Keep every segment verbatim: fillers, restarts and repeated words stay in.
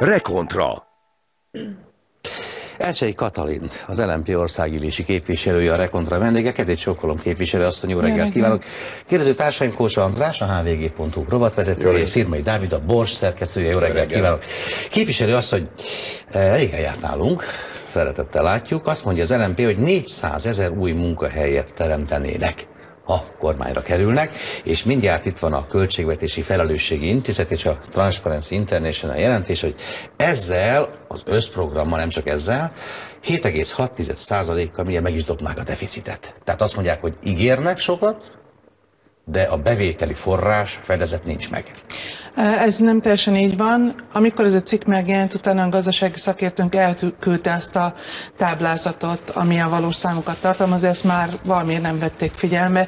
Rekontra. Elcsei Katalin, az el em pé országgyűlési képviselője, a Rekontra vendége. Kezét csókolom, képviselő asszony, jó reggelt kívánok. Kérdező társaim Kósa András, a há vé gé pont hu rovatvezetője, és Szirmai Dávid, a Bors szerkesztője, jó reggelt kívánok. Képviselő asszony, régen járt nálunk, szeretettel látjuk, azt mondja az el em pé, hogy négyszázezer új munkahelyet teremtenének, ha kormányra kerülnek, és mindjárt itt van a Költségvetési Felelősségi Intézet és a Transparency International jelentés, hogy ezzel az összprogrammal, nem csak ezzel, hét egész hat százalékkal milyen meg is dobnák a deficitet. Tehát azt mondják, hogy ígérnek sokat, de a bevételi forrás fedezet nincs meg. Ez nem teljesen így van. Amikor ez a cikk megjelent, utána a gazdasági szakértőnk elküldte ezt a táblázatot, ami a valós számokat tartalmaz, ezt már valamiért nem vették figyelme.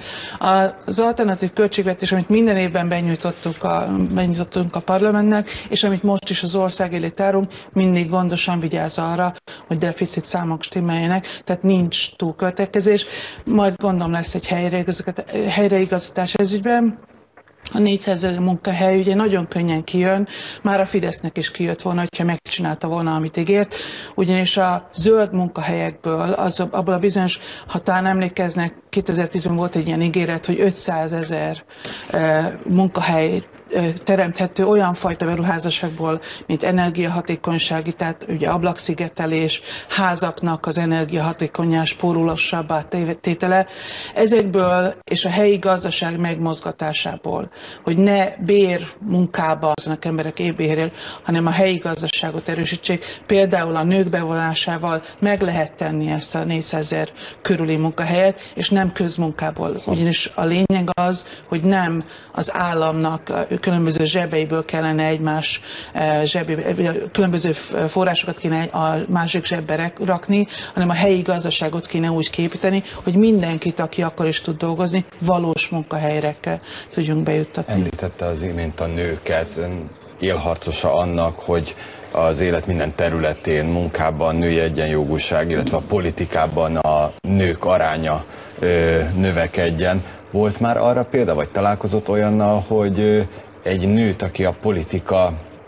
Az alternatív költségvetés, amit minden évben benyújtottuk a, benyújtottunk a parlamentnek, és amit most is az ország elé tárunk, mindig gondosan vigyáz arra, hogy deficit számok stimmeljenek, tehát nincs túlköltekezés. Majd gondolom lesz egy helyreigazítás ez ügyben. A négyszázezer munkahely ugye nagyon könnyen kijön, már a Fidesznek is kijött volna, hogyha megcsinálta volna, amit ígért, ugyanis a zöld munkahelyekből, az, abból a bizonyos, ha talán emlékeznek, kétezer-tízben volt egy ilyen ígéret, hogy ötszázezer e, munkahely teremthető olyan fajta beruházásokból, mint energiahatékonysági, tehát ugye ablakszigetelés, házaknak az energiahatékonyás, spórulosabbá tétele. Ezekből és a helyi gazdaság megmozgatásából, hogy ne bér munkába aznak emberek ébérrel, hanem a helyi gazdaságot erősítsék. Például a nők bevonásával meg lehet tenni ezt a négyszázezer körüli munkahelyet, és nem közmunkából. Ugyanis a lényeg az, hogy nem az államnak különböző zsebeiből kellene egymás zsebébe, különböző forrásokat kéne a másik zsebbe rakni, hanem a helyi gazdaságot kéne úgy képíteni, hogy mindenkit, aki akkor is tud dolgozni, valós munkahelyre tudjunk bejuttatni. Említette az imént a nőket, ön élharcosa annak, hogy az élet minden területén, munkában női egyenjogúság, illetve a politikában a nők aránya ö, növekedjen. Volt már arra példa, vagy találkozott olyannal, hogy egy nőt, aki a politika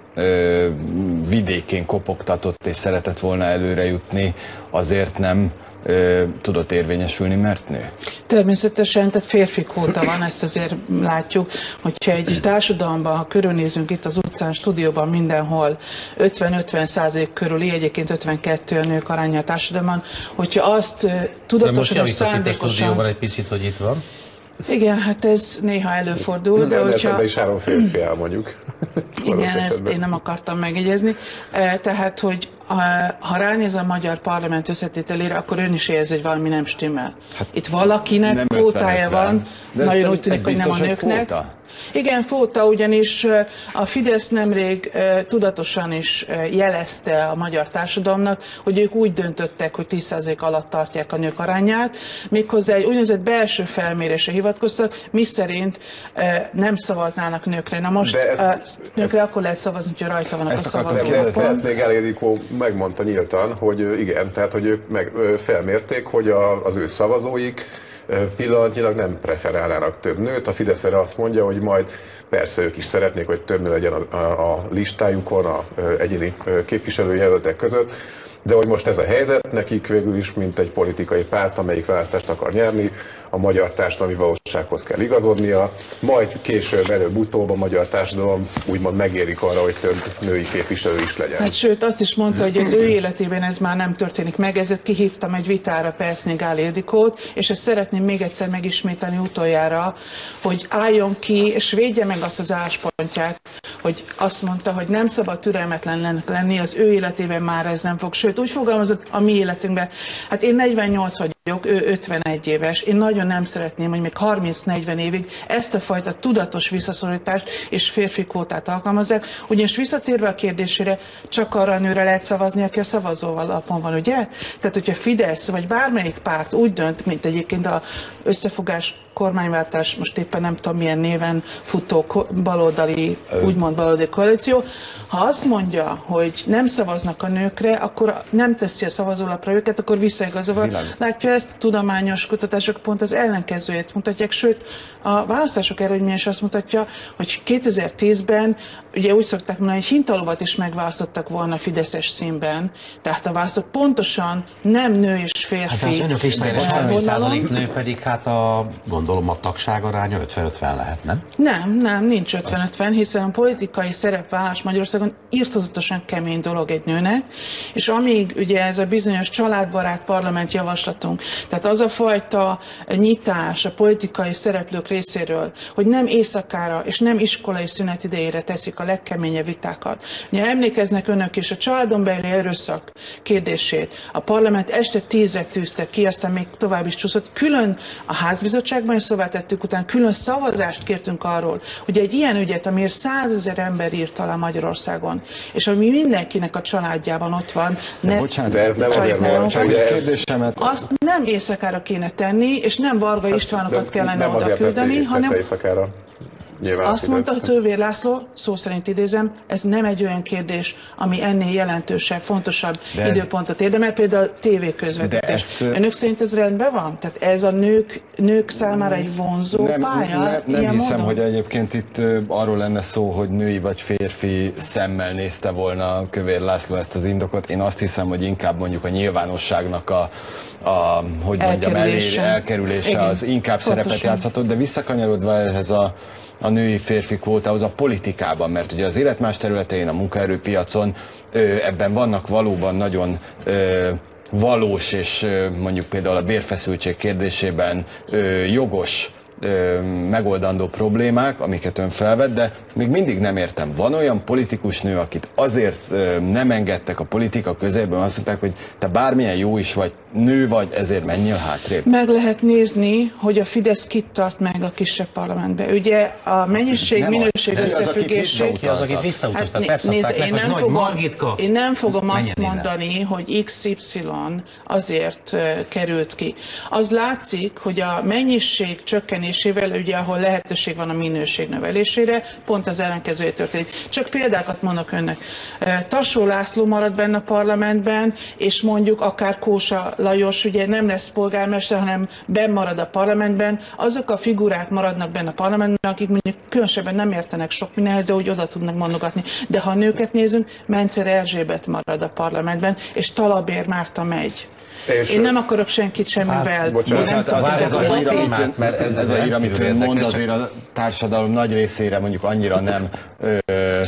ö, vidékén kopogtatott és szeretett volna előre jutni, azért nem ö, tudott érvényesülni, mert nő? Természetesen, tehát férfi kvóta van, ezt azért látjuk, hogyha egy társadalomban, ha körülnézünk itt az utcán, stúdióban, mindenhol ötven-ötven százalék körüli, egyébként ötvenkettő a nők aránya a társadalomban, hogyha azt tudatosan és szándékosan... Most a stúdióban egy picit, hogy itt van. Igen, hát ez néha előfordul. De, de hogyha... is három férfi áll, mondjuk. Igen, ezt én nem akartam megjegyezni. Tehát, hogy ha ránéz a magyar parlament összetételére, akkor ön is érzi, hogy valami nem stimmel. Hát itt valakinek kvótája van, nagyon úgy tűnik, hogy nem a nőknek. Igen, kvóta, ugyanis a Fidesz nemrég tudatosan is jelezte a magyar társadalomnak, hogy ők úgy döntöttek, hogy tíz százalék alatt tartják a nők arányát, méghozzá egy úgynevezett belső felmérésre hivatkoztak, miszerint nem szavaznának nőkre. Na most ezt, nőkre ezt, akkor lehet szavazni, hogyha rajta vannak a szavazókon. Ezt, ezt még Elérikó megmondta nyíltan, hogy igen, tehát hogy ők meg felmérték, hogy a, az ő szavazóik pillanatnyilag nem preferálnának több nőt. A Fidesz erre azt mondja, hogy majd persze ők is szeretnék, hogy több nő legyen a, a, a listájukon, a, a egyéni képviselőjelöltek között, de hogy most ez a helyzet, nekik végül is, mint egy politikai párt, amelyik választást akar nyerni, a magyar társadalmi valósághoz kell igazodnia, majd később, előbb-utóbb a magyar társadalom úgymond megérik arra, hogy több női képviselő is legyen. Hát sőt, azt is mondta, hogy az ő életében ez már nem történik meg, ezért kihívtam egy vitára Perszné Gál Ildikót, és ezt szeretném még egyszer megismételni utoljára, hogy álljon ki, és védje meg azt az álláspontját, hogy azt mondta, hogy nem szabad türelmetlen lenni, az ő életében már ez nem fog, sőt, úgy fogalmazott a mi életünkben. Hát én negyvennyolc vagyok, ő ötvenegy éves, én nagyon nem szeretném, hogy még harminc-negyven évig ezt a fajta tudatos visszaszorítást és férfi kvótát alkalmazzák, ugyanis visszatérve a kérdésére, csak arra a nőre lehet szavazni, aki a szavazóval alapon van, ugye? Tehát, hogyha Fidesz vagy bármelyik párt úgy dönt, mint egyébként a összefogás kormányváltás, most éppen nem tudom milyen néven futó baloldali, úgymond baloldali koalíció, ha azt mondja, hogy nem szavaznak a nőkre, akkor nem teszi a szavazólapra őket, akkor visszaigazolva. Látja, ezt tudományos kutatások pont az ellenkezőjét mutatják, sőt a választások eredménye is azt mutatja, hogy kétezer-tízben ugye úgy szokták mondani, hogy hintalovat is megválasztottak volna fideszes színben, tehát a választók pontosan nem nő és férfi. Hát az önök listájára vonalon. harminc százalék nő, pedig hát a, gondolom a tagság aránya ötven-ötven lehet, nem? Nem, nem, nincs ötven-ötven, hiszen a politikai szerepvállás Magyarországon irtózatosan kemény dolog egy nőnek, és amíg ugye ez a bizonyos családbarát parlament javaslatunk, tehát az a fajta nyitás a politikai szereplők részéről, hogy nem éjszakára és nem iskolai szünet idejére teszik a legkeményebb vitákat. Ugye emlékeznek önök is a családon belüli erőszak kérdését. A parlament este tízre tűzte ki, aztán még tovább is csúszott. Külön a házbizottságban is szóvá tettük, után külön szavazást kértünk arról, hogy egy ilyen ügyet, amiért százezer ember írt alá Magyarországon, és ami mindenkinek a családjában ott van, ne bocsánat, de ez nem azért van, csak ugye kérdésemet... azt nem éjszakára kéne tenni, és nem Varga Istvánokat kellene nem oda azért küldeni, tette, hanem tette éjszakára. Nyilván azt mondta Fidesz. Tővér László, szó szerint idézem, ez nem egy olyan kérdés, ami ennél jelentősebb, fontosabb de időpontot érdemel, például a tévéközvetítés. ezt, Önök szerint ez rendben van? Tehát ez a nők, nők számára egy vonzó nem, pálya? Nem, nem ilyen hiszem, módon? hogy egyébként itt ö, arról lenne szó, hogy női vagy férfi szemmel nézte volna Kövér László ezt az indokot. Én azt hiszem, hogy inkább mondjuk a nyilvánosságnak a, a hogy mondjam, Elkerülése. elér, elkerülése Igen, az inkább szerepet pontosan. játszhatott, de visszakanyarodva ehhez a, a női-férfi kvótához a politikában, mert ugye az élet más területein, a munkaerőpiacon ö, ebben vannak valóban nagyon ö, valós és ö, mondjuk például a bérfeszültség kérdésében ö, jogos ö, megoldandó problémák, amiket ön felvet, de még mindig nem értem. Van olyan politikus nő, akit azért ö, nem engedtek a politika közében, azt mondták, hogy te bármilyen jó is vagy, nő vagy, ezért menjél hátrébb. Meg lehet nézni, hogy a Fidesz kit tart meg a kisebb parlamentbe. Ugye a mennyiség, Nem minőség az. Ki az, akit összefüggését... Ki az, akit visszautaztak? Hát, Hát, nézd, meg, én, hogy nem Nagy fogom, Margitka én nem fogom azt menjen innen. mondani, hogy iksz ipszilon azért uh, került ki. Az látszik, hogy a mennyiség csökkenésével, ugye ahol lehetőség van a minőség növelésére, pont az ellenkezője történik. Csak példákat mondok önnek. Uh, Tassó László marad benne a parlamentben, és mondjuk akár Kósa Lajos, ugye nem lesz polgármester, hanem benn marad a parlamentben, azok a figurák maradnak benne a parlamentben, akik mondjuk különösebben nem értenek sok mindenhez, de úgy oda tudnak mondogatni. De ha a nőket nézünk, Menczer Erzsébet marad a parlamentben, és Talabér Márta megy. És Én nem akarok senkit semmivel. bocsánat, nem Hát tudom, az, ez ez, a a ír, témát, amit, mert ez- ez, ez ez a ír, amit rendkívül ön mond, érdekes, azért a társadalom nagy részére mondjuk annyira nem, ö,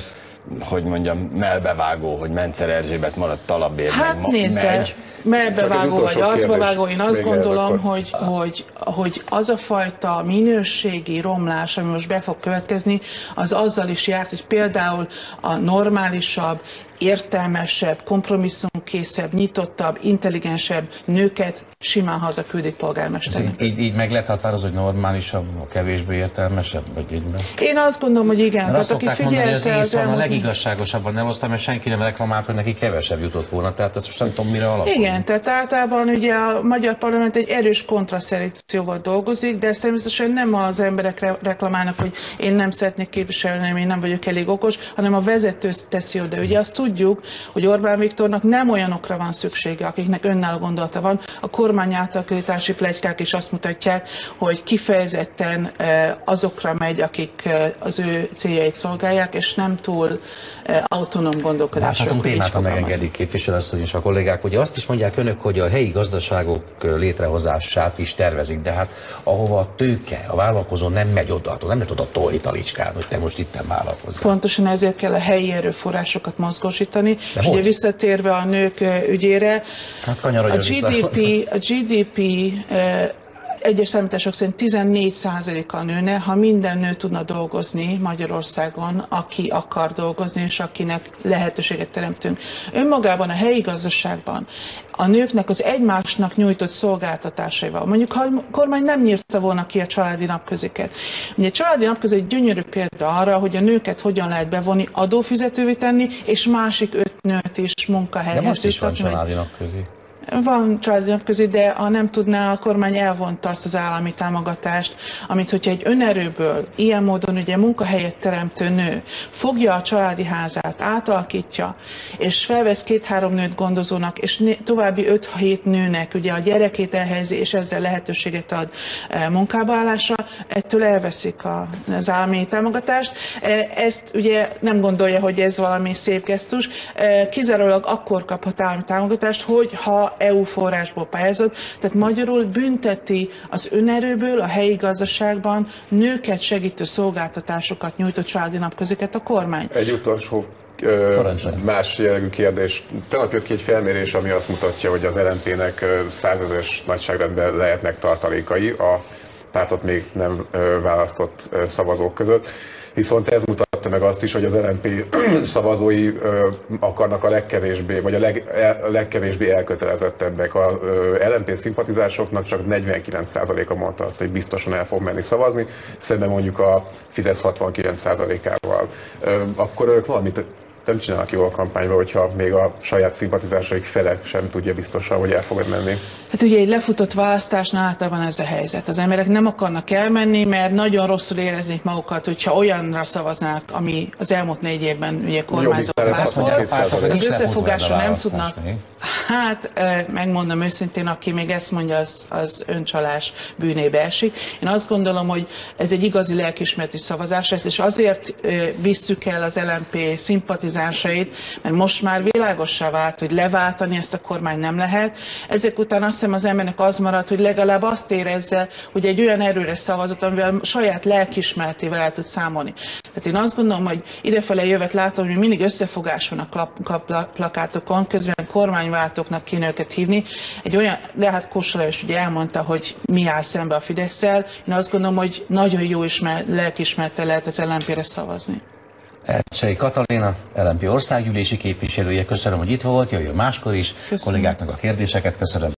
hogy mondjam, melbevágó, hogy Menczer Erzsébet maradt, Talabér Hát meg ma- nézze, megy. melbevágó vagy utolsó arcbavágó, én kérdés azt még gondolom, akkor. hogy, hogy, hogy az a fajta minőségi romlás, ami most be fog következni, az azzal is járt, hogy például a normálisabb, értelmesebb, kompromisszumkészebb, nyitottabb, intelligensebb nőket simán hazaküldik polgármesternek. Így, így meg lehet határozni, hogy normálisabb, a kevésbé értelmesebb, vagy így be. Én azt gondolom, hogy igen. Mert azt Tehát aki szokták mondani, hogy az figyelte az észon a elmúlt... legigazságosabban nem osztam, mert senki nem reklamált, hogy neki kevesebb jutott volna. Tehát ezt most nem tudom, mire alapul. Igen, tehát általában ugye a magyar parlament egy erős kontraszelekcióval dolgozik, de ezt természetesen nem az emberek re- reklamálnak, hogy én nem szeretnék képviselni, én nem vagyok elég okos, hanem a vezető teszi oda. Ugye azt tudjuk, hogy Orbán Viktornak nem olyanokra van szüksége, akiknek önálló gondolata van. A kormány átalakítási pletykák is azt mutatják, hogy kifejezetten eh, azokra megy, akik eh, az ő céljait szolgálják, és nem túl eh, autonóm gondolkodású. Láthatunk akkor így témát, ha fogalmazom. megengedik képviselőasszony és a kollégák. Ugye azt is mondják önök, hogy a helyi gazdaságok létrehozását is tervezik, de hát ahova a tőke, a vállalkozó nem megy oda, nem lehet oda tolni talicskán, hogy te most itten vállalkozzál. Pontosan ezért kell a helyi erőforrásokat mozgósítani. De És hogy? ugye visszatérve a nők ö, ügyére, Hát kanyarodjon a gé dé pé, vissza. a gé dé pé ö, egyes számítások szerint tizennégy százaléka nőne, ha minden nő tudna dolgozni Magyarországon, aki akar dolgozni, és akinek lehetőséget teremtünk. Önmagában a helyi gazdaságban a nőknek az egymásnak nyújtott szolgáltatásaival. Mondjuk, ha a kormány nem nyírta volna ki a családi napköziket. Ugye a családi napközi egy gyönyörű példa arra, hogy a nőket hogyan lehet bevonni, adófizetővé tenni, és másik öt nőt is De munkahelyhez most is van juttatni, vagy- családi napközi. Van családi napközi, de ha nem tudná, a kormány elvonta azt az állami támogatást, amit hogyha egy önerőből, ilyen módon ugye munkahelyet teremtő nő fogja a családi házát, átalakítja, és felvesz két-három nőt gondozónak, és további öt-hét nőnek ugye a gyerekét elhelyezi, és ezzel lehetőséget ad munkába állásra, ettől elveszik a, az állami támogatást. Ezt ugye nem gondolja, hogy ez valami szép gesztus. Kizárólag akkor kaphat állami támogatást, hogy ha é u forrásból pályázott, tehát magyarul bünteti az önerőből a helyi gazdaságban nőket segítő szolgáltatásokat nyújtott családi napköziket a kormány. Egy utolsó más jellegű kérdés. Tegnap jött ki egy felmérés, ami azt mutatja, hogy az el en pé-nek százezres nagyságrendben lehetnek tartalékai a pártot még nem választott szavazók között. Viszont ez mutatta meg azt is, hogy az el en pé szavazói akarnak a legkevésbé, vagy a, leg, a legkevésbé elkötelezettebbek. Az el en pé szimpatizásoknak csak negyvenkilenc százaléka mondta azt, hogy biztosan el fog menni szavazni, szemben mondjuk a Fidesz hatvankilenc százalékával. Akkor ők valamit nem csinálnak jól a kampányba, hogyha még a saját szimpatizásaik fele sem tudja biztosan, hogy el fog menni. Hát ugye egy lefutott választásnál általában ez a helyzet. Az emberek nem akarnak elmenni, mert nagyon rosszul éreznék magukat, hogyha olyanra szavaznak, ami az elmúlt négy évben ugye kormányzott párt. Az összefogásra nem tudnak. Hát megmondom őszintén, aki még ezt mondja, az, az öncsalás bűnébe esik. Én azt gondolom, hogy ez egy igazi lelkiismereti szavazás lesz, és azért visszük el az el en pé szimpatizásait, mert most már világossá vált, hogy leváltani ezt a kormány nem lehet. Ezek után azt hiszem az embernek az marad, hogy legalább azt érezze, hogy egy olyan erőre szavazott, amivel saját lelkiismeretével el tud számolni. Tehát én azt gondolom, hogy idefele jövet látom, hogy mindig összefogás van a plakátokon, közben kormányváltóknak kéne őket hívni. Egy olyan, de hát Kósa Lajos ugye elmondta, hogy mi áll szembe a Fidesszel. Én azt gondolom, hogy nagyon jó lelkiismerettel lehet az el en pére szavazni. Ercsei Katalina, el en pé országgyűlési képviselője, köszönöm, hogy itt volt, jöjjön máskor is. Köszönöm. Kollégáknak a kérdéseket köszönöm.